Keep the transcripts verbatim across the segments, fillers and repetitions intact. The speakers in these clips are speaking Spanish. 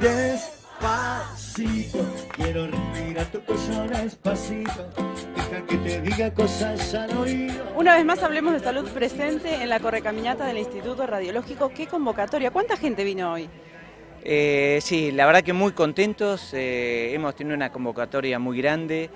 Despacito, quiero respirar tu cosa despacito, deja que te diga cosas al oído. Una vez más hablemos de salud presente en la correcaminata del Instituto Radiológico. ¿Qué convocatoria? ¿Cuánta gente vino hoy? Eh, sí, la verdad que muy contentos, eh, hemos tenido una convocatoria muy grande,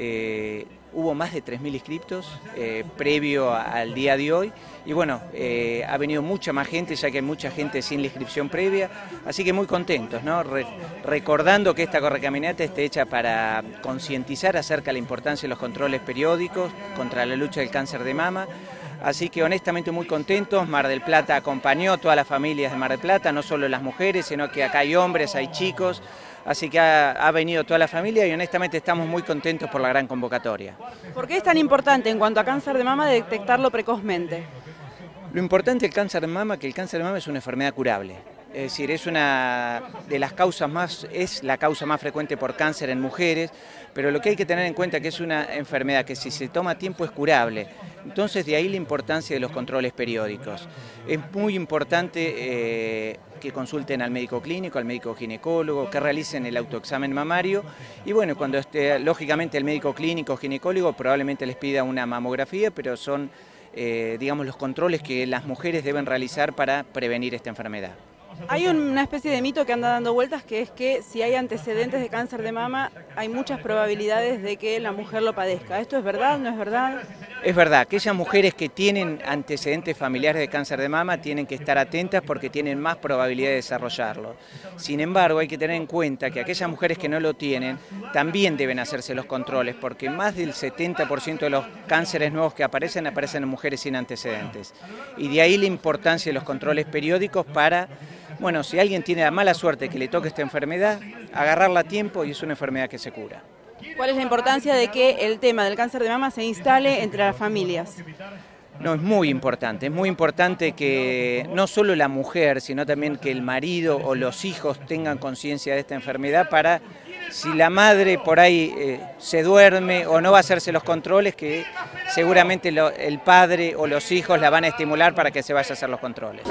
eh, hubo más de tres mil inscriptos eh, previo al día de hoy y bueno, eh, ha venido mucha más gente, ya que hay mucha gente sin la inscripción previa, así que muy contentos, ¿no? Re recordando que esta correcaminata está hecha para concientizar acerca de la importancia de los controles periódicos contra la lucha del cáncer de mama. Así que honestamente muy contentos, Mar del Plata acompañó a todas las familias de Mar del Plata, no solo las mujeres, sino que acá hay hombres, hay chicos, así que ha, ha venido toda la familia y honestamente estamos muy contentos por la gran convocatoria. ¿Por qué es tan importante en cuanto a cáncer de mama detectarlo precozmente? Lo importante del cáncer de mama es que el cáncer de mama es una enfermedad curable. Es decir, es una de las causas más, es la causa más frecuente por cáncer en mujeres, pero lo que hay que tener en cuenta es que es una enfermedad que si se toma a tiempo es curable. Entonces de ahí la importancia de los controles periódicos. Es muy importante eh, que consulten al médico clínico, al médico ginecólogo, que realicen el autoexamen mamario y bueno, cuando esté, lógicamente el médico clínico o ginecólogo probablemente les pida una mamografía, pero son eh, digamos los controles que las mujeres deben realizar para prevenir esta enfermedad. Hay una especie de mito que anda dando vueltas, que es que si hay antecedentes de cáncer de mama, hay muchas probabilidades de que la mujer lo padezca. ¿Esto es verdad? ¿No es verdad? Es verdad, aquellas mujeres que tienen antecedentes familiares de cáncer de mama tienen que estar atentas porque tienen más probabilidad de desarrollarlo. Sin embargo, hay que tener en cuenta que aquellas mujeres que no lo tienen también deben hacerse los controles, porque más del setenta por ciento de los cánceres nuevos que aparecen, aparecen en mujeres sin antecedentes. Y de ahí la importancia de los controles periódicos para... Bueno, si alguien tiene la mala suerte que le toque esta enfermedad, agarrarla a tiempo y es una enfermedad que se cura. ¿Cuál es la importancia de que el tema del cáncer de mama se instale entre las familias? No, es muy importante, es muy importante que no solo la mujer, sino también que el marido o los hijos tengan conciencia de esta enfermedad para, si la madre por ahí eh, se duerme o no va a hacerse los controles, que seguramente lo, el padre o los hijos la van a estimular para que se vaya a hacer los controles.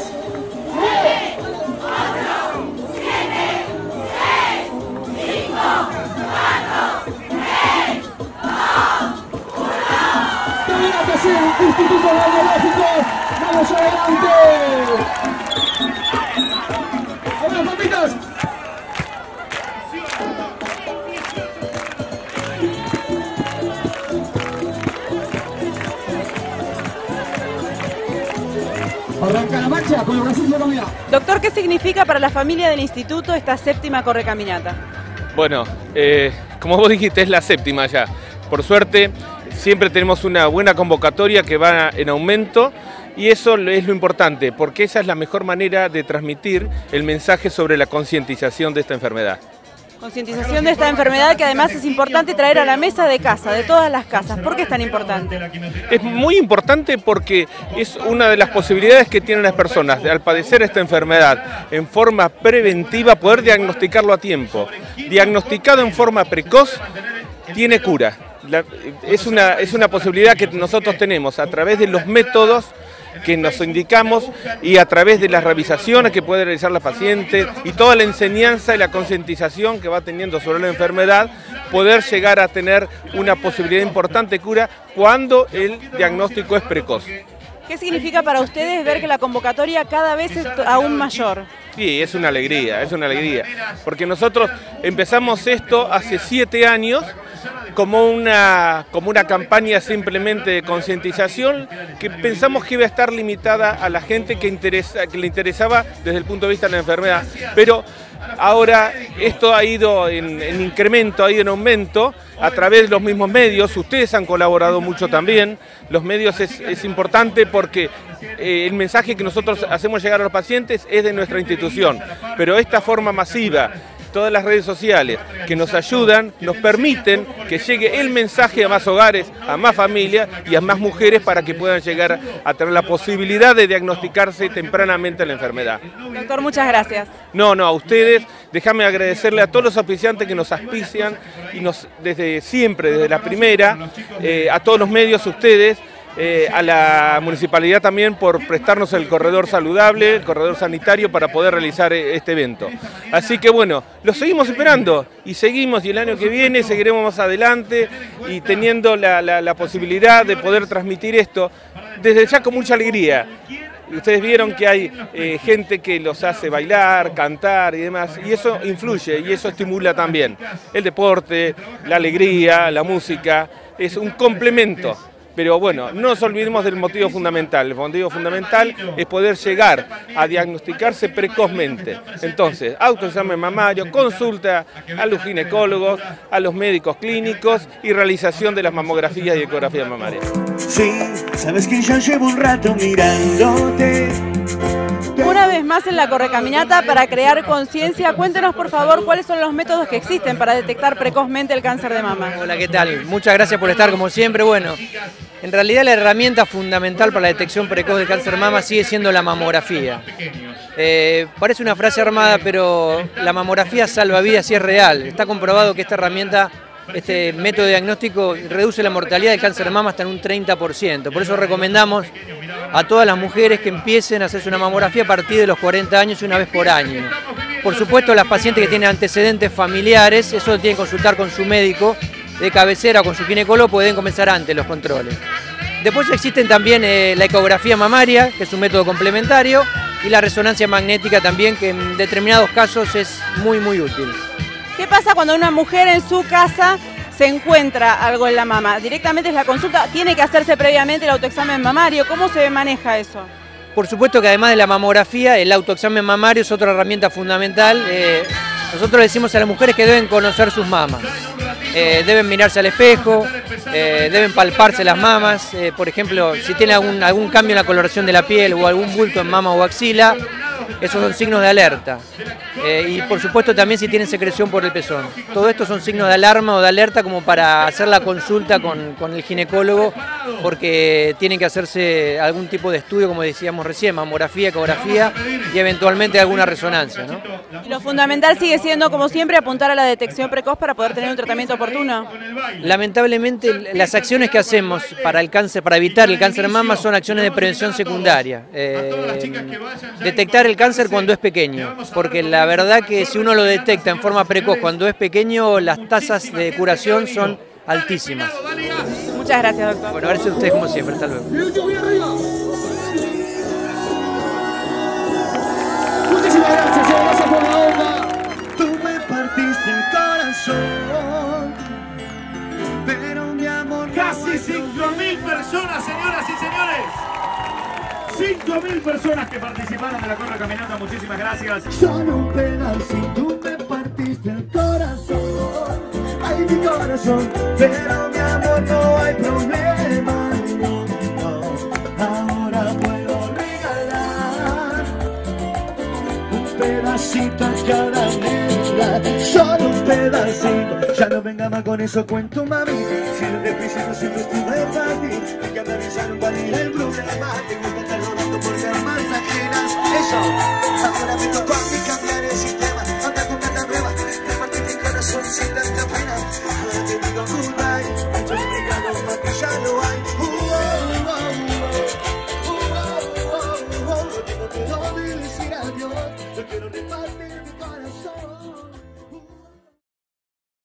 Instituto Radiológico, vamos adelante. ¡Vamos, papitas! Arranca la marcha con los brazos de comida. Doctor, ¿qué significa para la familia del instituto esta séptima correcaminata? Bueno, eh, como vos dijiste, es la séptima ya. Por suerte, siempre tenemos una buena convocatoria que va en aumento y eso es lo importante, porque esa es la mejor manera de transmitir el mensaje sobre la concientización de esta enfermedad. Concientización de esta enfermedad que además es importante traer a la mesa de casa, de todas las casas. ¿Por qué es tan importante? Es muy importante porque es una de las posibilidades que tienen las personas de, al padecer esta enfermedad en forma preventiva, poder diagnosticarlo a tiempo. Diagnosticado en forma precoz, tiene cura. La, es, una, es una posibilidad que nosotros tenemos a través de los métodos que nos indicamos y a través de las revisaciones que puede realizar la paciente y toda la enseñanza y la concientización que va teniendo sobre la enfermedad, poder llegar a tener una posibilidad importante de cura cuando el diagnóstico es precoz. ¿Qué significa para ustedes ver que la convocatoria cada vez es aún mayor? Sí, es una alegría, es una alegría, porque nosotros empezamos esto hace siete años como una, como una campaña simplemente de concientización que pensamos que iba a estar limitada a la gente que, interesa, que le interesaba desde el punto de vista de la enfermedad, pero ahora esto ha ido en, en incremento, ha ido en aumento a través de los mismos medios. Ustedes han colaborado mucho también, los medios es, es importante porque eh, el mensaje que nosotros hacemos llegar a los pacientes es de nuestra institución, pero esta forma masiva, todas las redes sociales que nos ayudan, nos permiten que llegue el mensaje a más hogares, a más familias y a más mujeres para que puedan llegar a tener la posibilidad de diagnosticarse tempranamente la enfermedad. Doctor, muchas gracias. No, no, a ustedes, déjame agradecerle a todos los auspiciantes que nos auspician y nos desde siempre, desde la primera, eh, a todos los medios, ustedes, eh, a la municipalidad también por prestarnos el corredor saludable, el corredor sanitario para poder realizar este evento. Así que bueno, lo seguimos esperando y seguimos, y el año que viene seguiremos más adelante y teniendo la, la, la posibilidad de poder transmitir esto desde ya con mucha alegría. Ustedes vieron que hay eh, gente que los hace bailar, cantar y demás, y eso influye y eso estimula también. El deporte, la alegría, la música, es un complemento. Pero bueno, no nos olvidemos del motivo fundamental. El motivo fundamental es poder llegar a diagnosticarse precozmente. Entonces, autoexamen mamario, consulta a los ginecólogos, a los médicos clínicos y realización de las mamografías y ecografías mamarias. Sí, sabes que ya llevo un rato mirándote. Una vez más en la Correcaminata para crear conciencia, cuéntenos por favor cuáles son los métodos que existen para detectar precozmente el cáncer de mama. Hola, ¿qué tal? Muchas gracias por estar como siempre. Bueno, en realidad la herramienta fundamental para la detección precoz del cáncer de mama sigue siendo la mamografía. Eh, parece una frase armada, pero la mamografía salva vidas y es real. Está comprobado que esta herramienta, este método de diagnóstico reduce la mortalidad del cáncer de mama hasta en un treinta por ciento. Por eso recomendamos a todas las mujeres que empiecen a hacerse una mamografía a partir de los cuarenta años y una vez por año. Por supuesto, las pacientes que tienen antecedentes familiares, eso lo tienen que consultar con su médico de cabecera o con su ginecólogo, pueden comenzar antes los controles. Después existen también eh, la ecografía mamaria, que es un método complementario, y la resonancia magnética también, que en determinados casos es muy muy útil. ¿Qué pasa cuando una mujer en su casa se encuentra algo en la mama? Directamente es la consulta, tiene que hacerse previamente el autoexamen mamario. ¿Cómo se maneja eso? Por supuesto que además de la mamografía, el autoexamen mamario es otra herramienta fundamental. Eh, nosotros le decimos a las mujeres que deben conocer sus mamas. Eh, deben mirarse al espejo, eh, deben palparse las mamas. Eh, por ejemplo, si tiene algún, algún cambio en la coloración de la piel o algún bulto en mama o axila, esos son signos de alerta. Eh, y por supuesto también si tienen secreción por el pezón. Todo esto son signos de alarma o de alerta como para hacer la consulta con, con el ginecólogo, porque tienen que hacerse algún tipo de estudio, como decíamos recién, mamografía, ecografía y eventualmente alguna resonancia, ¿no? Lo fundamental sigue siendo, como siempre, apuntar a la detección precoz para poder tener un tratamiento oportuno. Lamentablemente las acciones que hacemos para el cáncer, para evitar el cáncer de mama, son acciones de prevención secundaria. Eh, detectar el cáncer cuando es pequeño, porque la verdad que si uno lo detecta en forma precoz cuando es pequeño, las tasas de curación son altísimas. Muchas gracias, doctor. Bueno, gracias a ustedes como siempre. Hasta luego. Muchísimas gracias, gracias por la onda. Tú me partiste el corazón, pero mi amor... Casi cinco mil personas, señoras y señores. cinco mil personas que participaron de la Correcaminata, muchísimas gracias. Solo un pedacito, tú me partiste el corazón. Ay, mi corazón, pero mi amor no hay problema. No, no, ahora puedo regalar un pedacito a cada negra. Solo un pedacito, ya no venga más con eso, cuento mami. Si desde el principio siempre estuve para ti, hay que analizar un valor el problema.